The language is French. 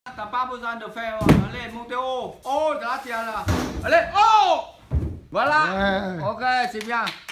T'as pas besoin de faire. Allez, montez haut. Oh, là, tiens là. Allez, oh! Voilà. Ouais. Ok, c'est bien.